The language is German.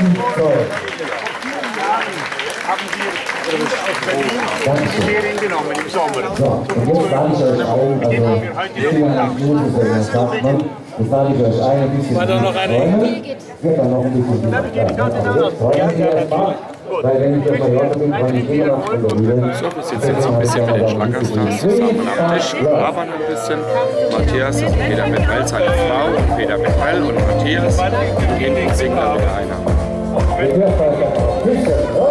Zoll. Haben wir uns aus Berlin die Ferien genommen im Sommer. So, und jetzt lade ich euch ein, also Finger an die Knute, sagt man. Jetzt lade ich euch ein bisschen War da noch eine? Wird dann noch ein bisschen die freuen Sie erstmal, weil wenn ich das verloren bin, kann ich immer noch verlieren. So, wir sitzen jetzt ein bisschen mit den Schlackerstars zusammen am Tisch, labern ein bisschen. Matthias, das ist Peter Metall, seine Frau, und Peter Metall und Matthias. Und hinten singt dann wieder einer.